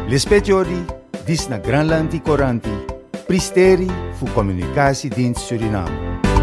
L'espetiori dis na Granlandi Coranti, pristeri fu Communicatiedienst Suriname.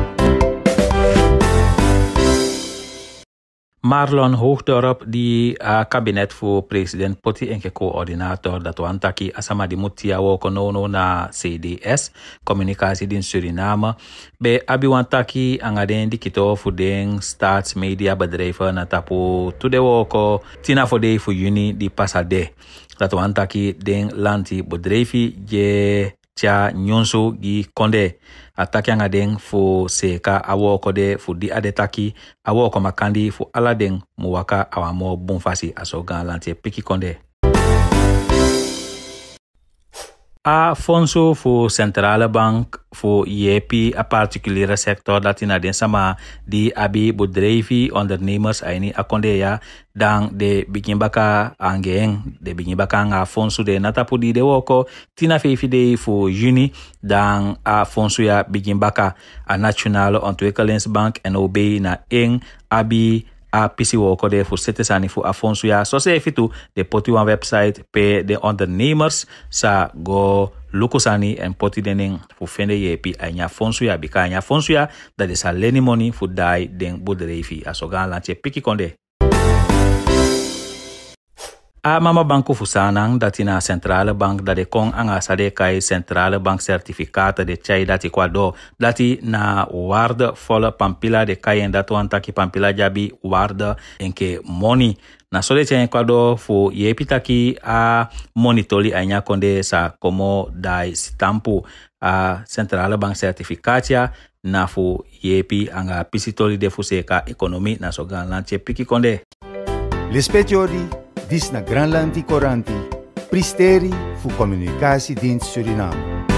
Marlon Hoogdorp, die kabinet voor president Poti en coördinator dat wantaki asama di mutia woko nono na CDS, Communicatiedienst Suriname, be abi wantaki angaden di kito voor den staatsmediabedrijven na tapu tude woko tina voor de voor juni di pasade. Dat wantaki den lanti bedrijfi je tia nyonso gi konde. Ataki anga den fu seka awoko de fu di adetaki awoko makandi fu aladen muwaka awamo bonfasi asogan lantie piki konde. A fonso fu centrale bank fu yepi a particuliere sector dat in den sama di abi bedrijfi ondernemers aini akonde ya dan de biginbaka angeng de biginbaka nga fonso de natapu di de woko tina fefi de fu juni dan a fonso ya biginbaka a nationale ontwikkelingsbank NOB na eng abi a pisi woko de fu setesani fu afonso ya so se fitu de poti wan website pe de ondernemers sa go lukusani en poti dening fu fende yepi anya fonso ya bika anya fonso ya dat is a leni money fu dai den bodrefi asogan lanche piki konde. A mama banko fusanang dati na centrale bank dade kong anga sade kai centrale bank certificate de chai dati kwado dati na waarde volle pampila de kai en datu antaki pampila jabi waarde enke money na sode chai kwado fu yepitaki a monitoli anya konde sa como dai stampu a centrale bank certificatia na fu yepi anga pisitoli de fuseka ekonomi na sogan lanche piki konde. L'espetiori dis na Granlandi Coranti, pristeri fu Communicatiedienst Suriname.